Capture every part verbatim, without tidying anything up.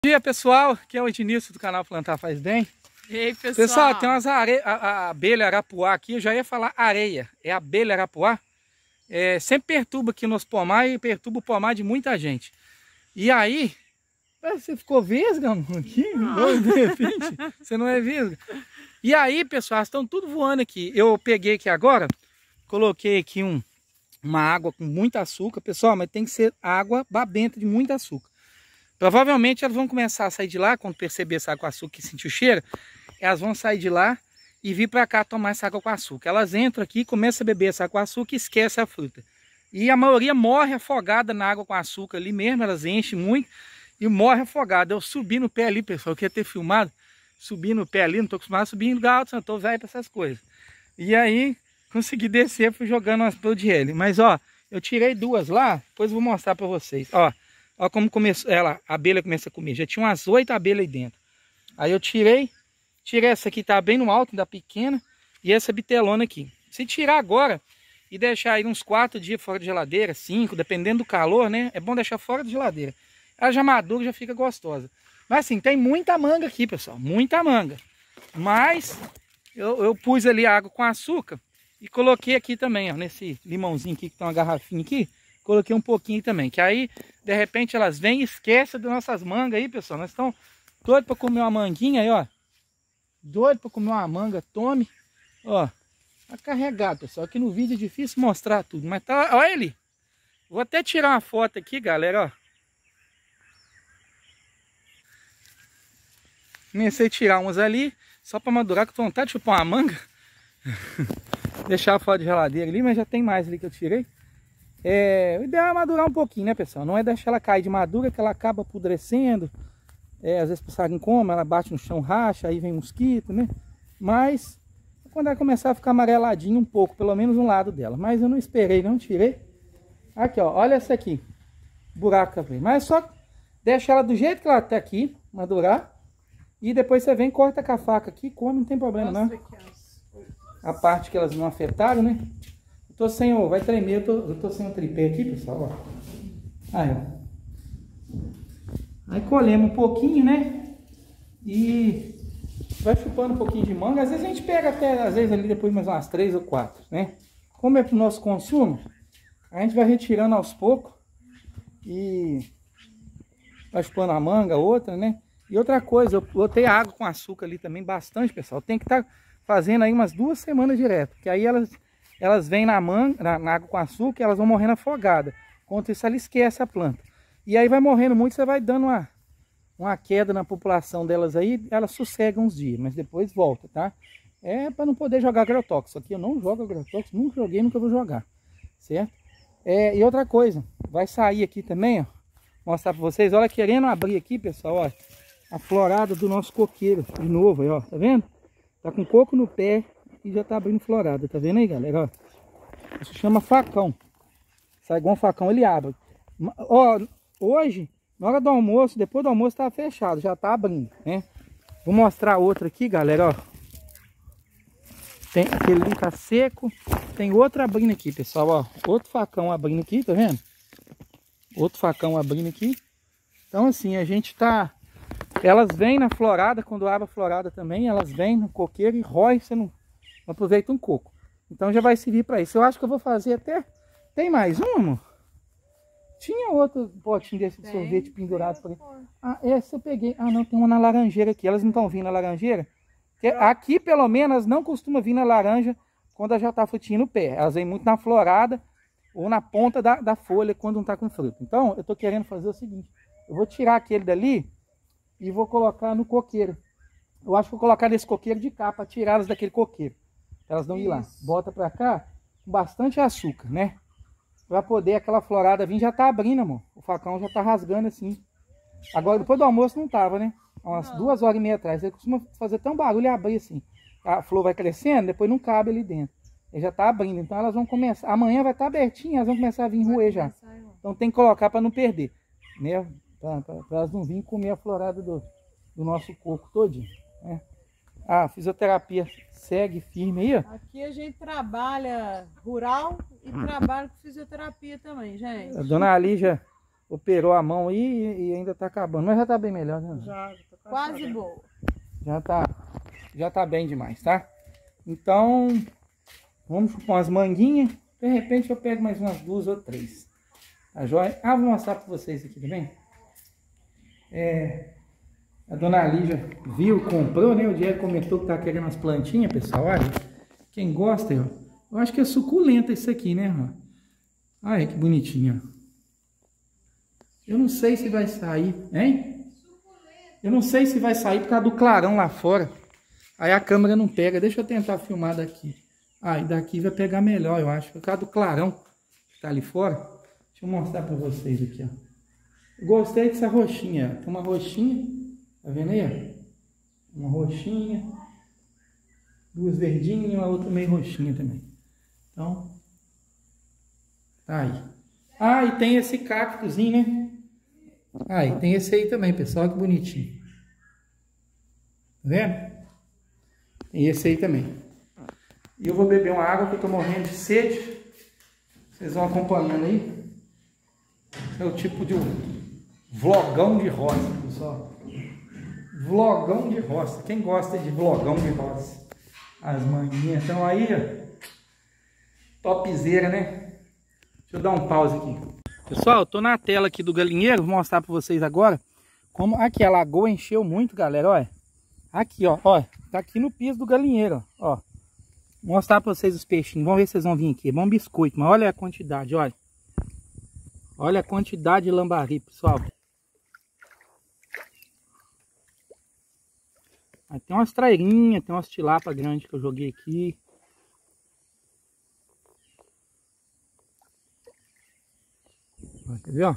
Bom dia, pessoal, aqui é o Ednilson do canal Plantar Faz Bem. Ei, pessoal. Pessoal, tem umas areias, a, a abelha arapuá aqui, eu já ia falar areia, é abelha arapuá. É, sempre perturba aqui nos pomar e perturba o pomar de muita gente. E aí, você ficou vesga aqui? De repente, você não é vesga. E aí, pessoal, elas estão tudo voando aqui. Eu peguei aqui agora, coloquei aqui um, uma água com muito açúcar, pessoal, mas tem que ser água babenta de muito açúcar. Provavelmente elas vão começar a sair de lá, quando perceber essa água com açúcar e sentir o cheiro, elas vão sair de lá e vir para cá tomar essa água com açúcar. Elas entram aqui, começam a beber essa água com açúcar e esquecem a fruta. E a maioria morre afogada na água com açúcar ali mesmo, elas enchem muito e morre afogada. Eu subi no pé ali, pessoal, eu queria ter filmado, subi no pé ali, não estou acostumado a subir em lugar alto, não estou velho para essas coisas. E aí, consegui descer, fui jogando umas pro de ele. Mas ó, eu tirei duas lá, depois eu vou mostrar para vocês. Ó. Olha como começou, ela, a abelha começa a comer. Já tinha umas oito abelhas aí dentro. Aí eu tirei, tirei essa aqui, tá bem no alto, da pequena, e essa bitelona aqui. Se tirar agora e deixar aí uns quatro dias fora de geladeira, cinco, dependendo do calor, né? É bom deixar fora de geladeira. Ela já madura, já fica gostosa. Mas assim, tem muita manga aqui, pessoal, muita manga. Mas eu, eu pus ali a água com açúcar e coloquei aqui também, ó, nesse limãozinho aqui, que tem uma garrafinha aqui. Coloquei um pouquinho também, que aí, de repente, elas vêm e esquecem das nossas mangas aí, pessoal. Nós estamos doidos para comer uma manguinha aí, ó. Doido para comer uma manga, tome. Ó, tá carregado, pessoal. Aqui no vídeo é difícil mostrar tudo, mas tá, olha ele. Vou até tirar uma foto aqui, galera, ó. Comecei a tirar umas ali, só para madurar, que eu tô com vontade de chupar uma manga. Deixar fora de geladeira ali, mas já tem mais ali que eu tirei. É, o ideal é madurar um pouquinho, né, pessoal? Não é deixar ela cair de madura, que ela acaba apodrecendo. É, às vezes o passarinho come, ela bate no chão, racha, aí vem mosquito, né? Mas quando ela começar a ficar amareladinha um pouco, pelo menos um lado dela. Mas eu não esperei, não tirei. Aqui, ó, olha essa aqui. Buraco. Mas só deixa ela do jeito que ela tá aqui, madurar. E depois você vem, corta com a faca aqui, come, não tem problema, não. A parte que elas não afetaram, né? Tô sem o... Vai tremer, eu tô, eu tô sem o tripé aqui, pessoal, ó. Aí, ó. Aí colhemos um pouquinho, né? E vai chupando um pouquinho de manga. Às vezes a gente pega até, às vezes ali depois mais umas três ou quatro, né? Como é pro nosso consumo, a gente vai retirando aos poucos. E vai chupando a manga, outra, né? E outra coisa, eu botei água com açúcar ali também, bastante, pessoal. Tem que estar tá fazendo aí umas duas semanas direto, porque aí elas... Elas vêm na, manga, na, na água com açúcar e elas vão morrendo afogadas. Enquanto isso, ela esquece a planta. E aí vai morrendo muito, você vai dando uma, uma queda na população delas aí, elas sossegam uns dias, mas depois volta, tá? É para não poder jogar agrotóxico. Aqui eu não jogo agrotóxico, nunca joguei, nunca vou jogar, certo? É, e outra coisa, vai sair aqui também, ó, mostrar para vocês. Olha, querendo abrir aqui, pessoal, ó, a florada do nosso coqueiro, de novo aí, ó, tá vendo? Tá com coco no pé. E já tá abrindo florada, tá vendo aí, galera? Ó, isso chama facão. Sai igual um facão, ele abre. Ó, hoje, na hora do almoço, depois do almoço tá fechado, já tá abrindo, né? Vou mostrar outra aqui, galera, ó. Tem aquele ali tá seco, tem outra abrindo aqui, pessoal, ó. Outro facão abrindo aqui, tá vendo? Outro facão abrindo aqui. Então assim, a gente tá... Elas vêm na florada, quando abre a florada também, elas vêm no coqueiro e rói, você não... Aproveita um coco. Então já vai servir para isso. Eu acho que eu vou fazer até... Tem mais um, amor? Tinha outro potinho desse de tem, sorvete pendurado por aí. Ah, esse eu peguei. Ah, não, tem uma na laranjeira aqui. Elas não estão vindo na laranjeira? Porque aqui, pelo menos, não costuma vir na laranja quando já está frutinha no pé. Elas vêm muito na florada ou na ponta da, da folha quando não está com fruto. Então, eu estou querendo fazer o seguinte. Eu vou tirar aquele dali e vou colocar no coqueiro. Eu acho que vou colocar nesse coqueiro de cá para tirá-las daquele coqueiro. Elas não ir lá. Bota pra cá com bastante açúcar, né? Pra poder aquela florada vir. Já tá abrindo, amor. O facão já tá rasgando assim. Agora, depois do almoço não tava, né? Umas não. duas horas e meia atrás. Ele costuma fazer tão barulho e abrir assim. A flor vai crescendo, depois não cabe ali dentro. Ele já tá abrindo. Então elas vão começar. Amanhã vai estar tá abertinho, elas vão começar a vir roer já. Então tem que colocar pra não perder. Né? Pra, pra, pra elas não virem comer a florada do, do nosso coco todinho. Né? A fisioterapia segue firme aí, ó. Aqui a gente trabalha rural e hum. trabalha com fisioterapia também, gente. A dona Lígia operou a mão aí e, e ainda tá acabando. Mas já tá bem melhor, né? Já, já tá quase boa. Já tá, já tá bem demais, tá? Então, vamos chupar umas manguinhas. De repente eu pego mais umas duas ou três. Tá joia? Ah, vou mostrar pra vocês aqui também. É, a dona Lígia viu, comprou, né? O Diego comentou que tá querendo umas plantinhas, pessoal. Olha, quem gosta, eu, eu acho que é suculenta isso aqui, né? Olha que bonitinho. Eu não sei se vai sair, hein? Eu não sei se vai sair por causa do clarão lá fora. Aí a câmera não pega. Deixa eu tentar filmar daqui. Ah, e daqui vai pegar melhor, eu acho. Por causa do clarão que tá ali fora. Deixa eu mostrar pra vocês aqui, ó. Eu gostei dessa roxinha. Tem uma roxinha. Tá vendo aí, ó? Uma roxinha. Duas verdinhas e uma outra meio roxinha também. Então, tá aí. Ah, e tem esse cactozinho, né? Ah, e tem esse aí também, pessoal. Que bonitinho. Tá vendo? Tem esse aí também. E eu vou beber uma água que eu tô morrendo de sede. Vocês vão acompanhando aí. Esse é o tipo de vlogão de roça, pessoal. Vlogão de roça. Quem gosta de vlogão de roça? As manguinhas estão aí, ó. Topzera, né? Deixa eu dar um pause aqui. Pessoal, eu tô na tela aqui do galinheiro. Vou mostrar pra vocês agora como aqui a lagoa encheu muito, galera. Olha. Aqui, ó. Ó. Tá aqui no piso do galinheiro, ó. Ó. Vou mostrar pra vocês os peixinhos. Vamos ver se vocês vão vir aqui. É bom biscoito, mas olha a quantidade, olha. Olha a quantidade de lambari, pessoal. Aí tem umas trairinhas, tem umas tilápia grandes que eu joguei aqui. Ó, quer ver, ó?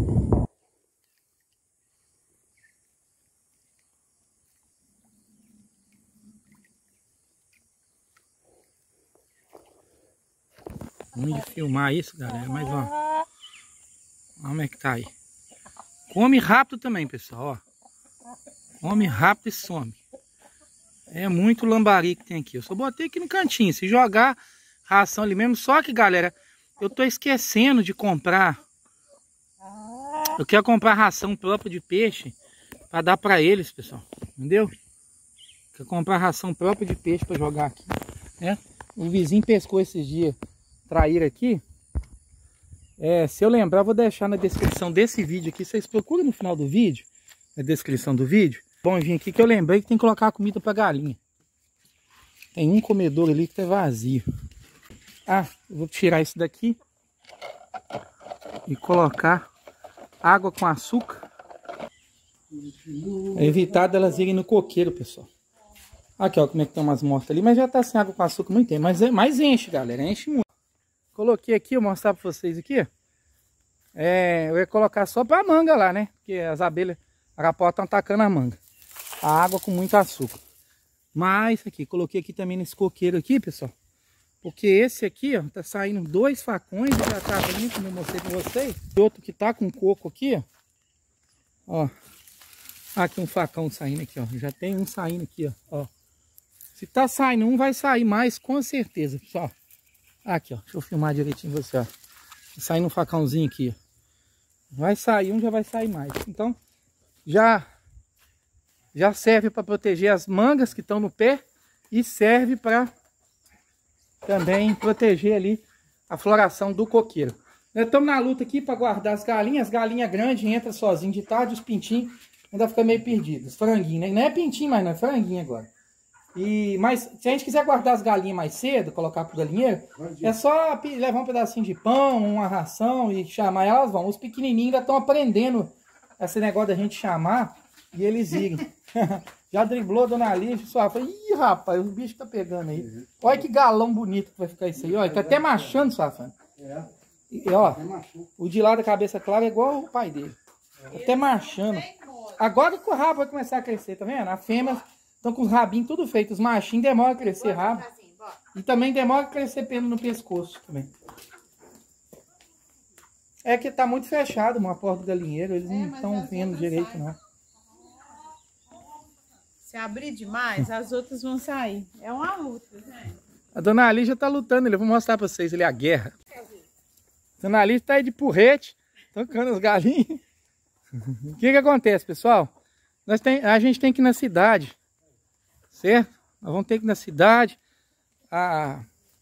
Vamos filmar isso, galera, mas ó. Olha como é que tá aí. Come rápido também, pessoal, ó. Come rápido e some. É muito lambari que tem aqui. Eu só botei aqui no cantinho. Se jogar ração ali mesmo. Só que, galera, eu tô esquecendo de comprar. Eu quero comprar ração própria de peixe para dar para eles, pessoal. Entendeu? Quero comprar ração própria de peixe para jogar aqui, né? O vizinho pescou esses dias traíra aqui. É, se eu lembrar, eu vou deixar na descrição desse vídeo aqui. Vocês procuram no final do vídeo, na descrição do vídeo. Bom, vir aqui que eu lembrei que tem que colocar comida para galinha. Tem um comedor ali que tá vazio. Ah, eu vou tirar isso daqui e colocar água com açúcar. É evitar delas irem no coqueiro, pessoal. Aqui, ó, como é que tem umas mortas ali. Mas já tá sem água com açúcar há muito tempo. Mas, mas enche, galera, enche muito. Coloquei aqui, eu vou mostrar para vocês aqui. É, eu ia colocar só para manga lá, né? Porque as abelhas, arapuá estão atacando a manga. A água com muito açúcar. Mas aqui, coloquei aqui também nesse coqueiro aqui, pessoal. Porque esse aqui, ó, tá saindo dois facões, já tá vendo, como eu mostrei pra vocês. E outro que tá com coco aqui, ó. Ó. Aqui um facão saindo aqui, ó. Já tem um saindo aqui, ó. ó. Se tá saindo um, vai sair mais, com certeza, pessoal. Aqui, ó. Deixa eu filmar direitinho você, ó. Tá saindo um facãozinho aqui, ó. Vai sair um, já vai sair mais. Então, já... Já serve para proteger as mangas que estão no pé e serve para também proteger ali a floração do coqueiro. Nós estamos na luta aqui para guardar as galinhas. As galinhas grandes entram sozinhas de tarde, os pintinhos ainda ficam meio perdidos. Franguinho, né? Não é pintinho mais, não é franguinho agora. E, mas se a gente quiser guardar as galinhas mais cedo, colocar para o galinheiro, é só levar um pedacinho de pão, uma ração e chamar elas vão. Os pequenininhos ainda estão aprendendo esse negócio da gente chamar e eles irem. Já driblou a dona Lígia, só falei, ih, rapaz, o bicho tá pegando aí. Uhum. Olha que galão bonito que vai ficar isso aí, olha, tá até machando, Safã. É. E ó, o de lá da cabeça clara é igual o pai dele. É. Tá até machando. Agora que o rabo vai começar a crescer, tá vendo? As fêmeas estão com os rabinhos tudo feitos, os machinhos demoram a crescer rabo. E também demora a crescer pelo no pescoço também. É que tá muito fechado uma porta do galinheiro, eles é, não estão vendo direito saem. Não. Se abrir demais, as outras vão sair. É uma luta, gente. A dona Lígia tá lutando, eu vou mostrar pra vocês ali a guerra. A dona Lígia tá aí de porrete, Tocando os galinhos. O que que acontece, pessoal? Nós tem, a gente tem que ir na cidade, certo? Nós vamos ter que ir na cidade. A,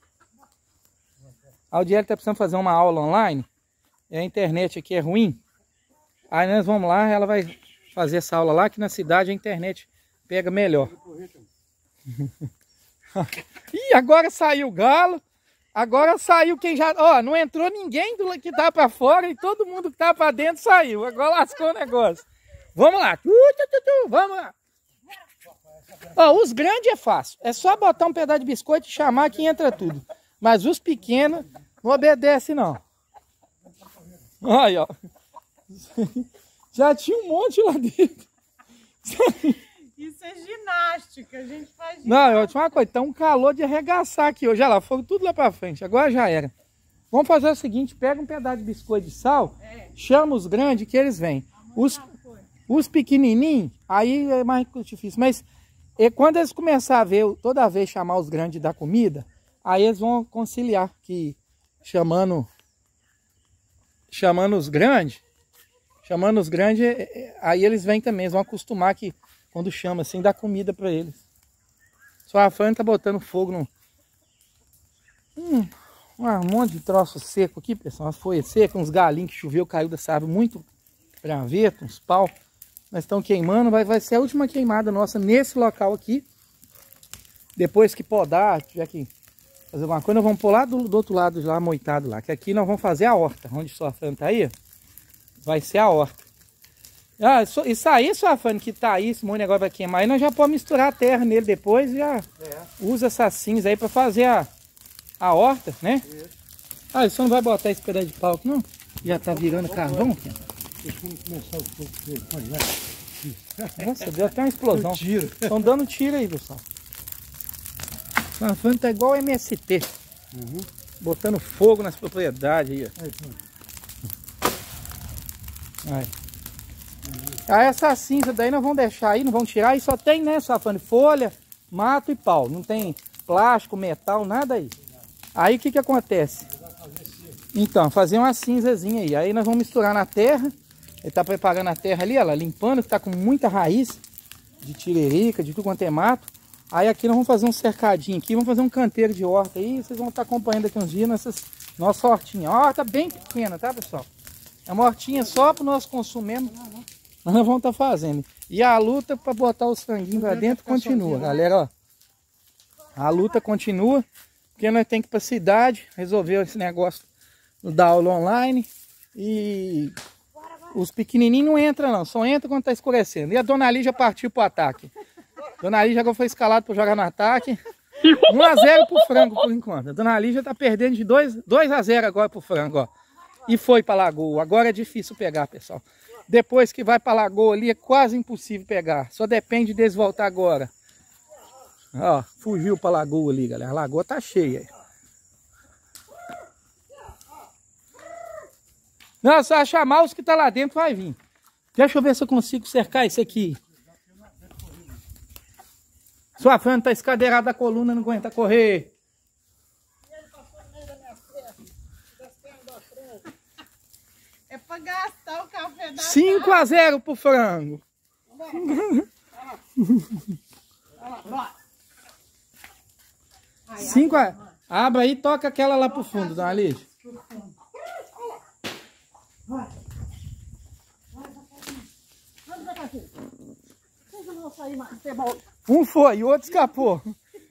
a Audiele está precisando fazer uma aula online. E a internet aqui é ruim. Aí nós vamos lá, ela vai fazer essa aula lá, que na cidade a internet pega melhor. Ih, agora saiu o galo. Agora saiu quem já... Ó, não entrou ninguém do que tá pra fora e todo mundo que tá pra dentro saiu. Agora lascou o negócio. Vamos lá. Vamos lá. Ó, os grandes é fácil. É só botar um pedaço de biscoito e chamar que entra tudo. Mas os pequenos não obedecem, não. Olha, ó. Já tinha um monte lá dentro. Isso é ginástica, a gente faz ginástica. Não, eu tinha uma coisa, tá um calor de arregaçar aqui hoje. Olha lá, foram tudo lá pra frente, agora já era. Vamos fazer o seguinte, pega um pedaço de biscoito de sal, é. Chama os grandes que eles vêm. Os, os pequenininhos, aí é mais difícil. Mas e quando eles começarem a ver, toda vez chamar os grandes da comida, aí eles vão conciliar, que chamando, chamando os grandes, chamando os grandes, aí eles vêm também, eles vão acostumar que quando chama assim, dá comida pra eles. Só a Fran tá botando fogo no... Hum, um monte de troço seco aqui, pessoal. Umas folhas secas, uns galinhos que choveu, caiu dessa árvore muito graveto, uns pau. Nós estamos queimando, vai, vai ser a última queimada nossa nesse local aqui. Depois que podar, tiver que fazer alguma coisa, nós vamos pôr lá do, do outro lado, lá moitado lá. Que aqui nós vamos fazer a horta, onde só a Fran tá aí, vai ser a horta. Ah, isso aí, Suafane, que tá aí, esse monte de negócio vai queimar aí, nós já podemos misturar a terra nele depois e já é. Usa essas cinzas aí pra fazer a, a horta, né? Isso. Ah, você não vai botar esse pedaço de pau aqui, não? Já tá virando carvão? Nossa, deu até uma explosão. Estão dando tiro aí, pessoal. Suafane tá igual M S T. Uhum. Botando fogo nas propriedades aí, ó. Aí. Ah, essa cinza daí nós vamos deixar aí, não vamos tirar. E só tem, né, Suafane, folha, mato e pau. Não tem plástico, metal, nada aí. Aí o que que acontece? Então, fazer uma cinzazinha aí. Aí nós vamos misturar na terra. Ele tá preparando a terra ali, ela limpando, que tá com muita raiz de tiririca, de tudo quanto é mato. Aí aqui nós vamos fazer um cercadinho aqui, vamos fazer um canteiro de horta aí. Vocês vão estar acompanhando daqui uns dias nessas nossa hortinha. Uma horta bem pequena, tá, pessoal? É uma hortinha só para o nosso consumo mesmo. Nós vamos estar fazendo. E a luta para botar os franguinhos lá dentro continua, galera, ó. A luta continua, porque nós temos que ir para a cidade, resolver esse negócio da aula online. E os pequenininhos não entram não, só entra quando está escurecendo. E a Dona Lígia partiu para o ataque. Dona Lígia agora foi escalada para jogar no ataque. um a zero para o frango por enquanto. A Dona Lígia está perdendo de dois a zero agora para o frango, ó. E foi para a lagoa. Agora é difícil pegar, pessoal. Depois que vai para a lagoa ali é quase impossível pegar. Só depende deles voltar agora. Ó, fugiu para a lagoa ali, galera. A lagoa tá cheia. Não, só chamar os que tá lá dentro vai vir. Deixa eu ver se eu consigo cercar isso aqui. Sua Fran tá escadeirada da coluna, não aguenta correr. É para gastar o café da cinco a zero pro frango. cinco a zero. Abre aí e toca aquela lá pro fundo, Dona Lígia. Um foi e o outro escapou.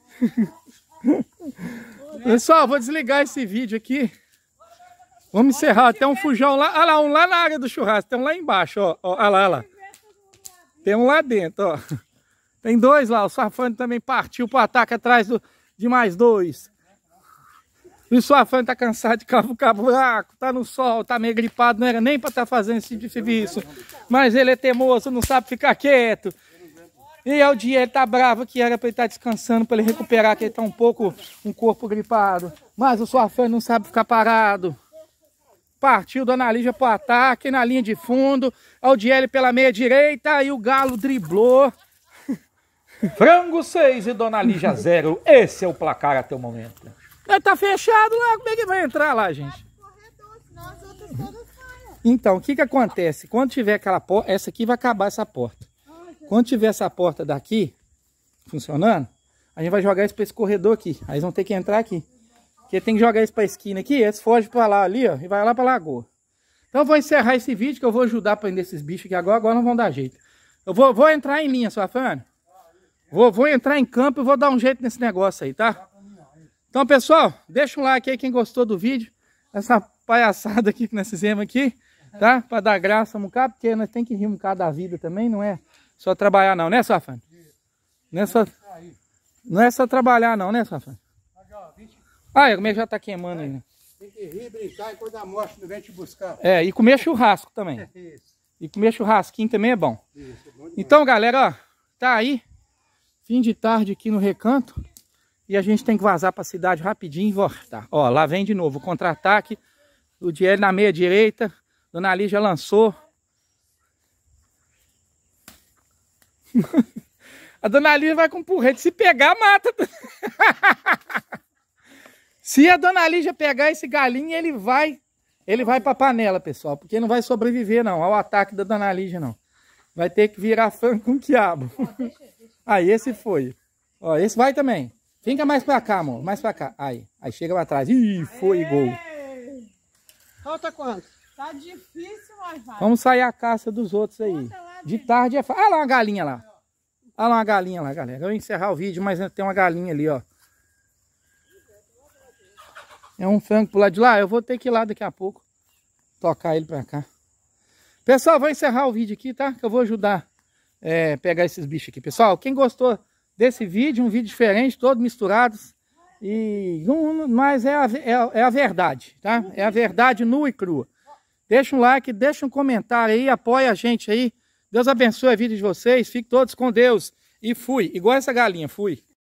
Pessoal, vou desligar esse vídeo aqui. Vamos encerrar. Tem um fujão lá. Olha lá, um lá na área do churrasco. Tem um lá embaixo, ó. ó olha lá, olha lá. Tem um lá dentro, ó. Tem dois lá. O Suafane também partiu para o ataque atrás do, de mais dois. E o Suafane tá cansado de cavucar buraco. Tá no sol, tá meio gripado. Não era nem para estar tá fazendo esse tipo de serviço. Mas ele é teimoso, não sabe ficar quieto. E ao dia ele tá bravo que era para ele estar tá descansando, para ele recuperar, que ele tá um pouco um corpo gripado. Mas o Suafane não sabe ficar parado. Partiu Dona Lígia pro ataque na linha de fundo. Audiele pela meia direita e o Galo driblou. Frango seis e Dona Lígia zero. Esse é o placar até o momento. Mas tá fechado lá, como é que vai entrar lá, gente? Então, o que que acontece? Quando tiver aquela porta, essa aqui vai acabar essa porta. Quando tiver essa porta daqui funcionando, a gente vai jogar isso para esse corredor aqui. Aí eles vão ter que entrar aqui. Porque tem que jogar isso para a esquina aqui, eles fogem para lá ali, ó, e vai lá para a lagoa. Então eu vou encerrar esse vídeo que eu vou ajudar a prender esses bichos aqui agora, agora não vão dar jeito. Eu vou, vou entrar em linha, Safane. Vou, vou entrar em campo e vou dar um jeito nesse negócio aí, tá? Então, pessoal, deixa um like aí quem gostou do vídeo. Essa palhaçada aqui que nós fizemos aqui, tá? Para dar graça um bocado, porque nós temos que rir um bocado da vida também, não é só trabalhar não, né, Safane? Não é só, não é só trabalhar não, né, Safane? Ah, como é que já tá queimando aí, né? Tem que rir, brincar e quando a morte não vem te buscar. É, e comer churrasco também. E comer churrasquinho também é bom. Isso, é bom. Então, galera, ó, tá aí. Fim de tarde aqui no Recanto. E a gente tem que vazar pra cidade rapidinho e voltar. Ó, lá vem de novo o contra-ataque. O Diel na meia direita. Dona Lígia lançou. A Dona Lígia vai com porrete. Se pegar, mata. Se a Dona Lígia pegar esse galinho, ele vai... Ele vai pra panela, pessoal. Porque não vai sobreviver, não, ao ataque da Dona Lígia, não. Vai ter que virar fã com quiabo. Aí, esse foi. Ó, esse vai também. Fica mais pra cá, amor. Mais pra cá. Aí. Aí chega pra trás. Ih, foi gol. Falta quanto? Tá difícil, mas vai. Vamos sair a caça dos outros aí. De tarde é fácil. Olha lá uma galinha lá. Olha lá uma galinha lá, galera. Eu vou encerrar o vídeo, mas tem uma galinha ali, ó. É um frango pro lado de lá. Eu vou ter que ir lá daqui a pouco. Tocar ele pra cá. Pessoal, vou encerrar o vídeo aqui, tá? Que eu vou ajudar a é, pegar esses bichos aqui. Pessoal, quem gostou desse vídeo, um vídeo diferente, todos misturados. E, um, mas é a, é, é a verdade, tá? É a verdade nua e crua. Deixa um like, deixa um comentário aí, apoia a gente aí. Deus abençoe a vida de vocês. Fiquem todos com Deus. E fui. Igual essa galinha, fui.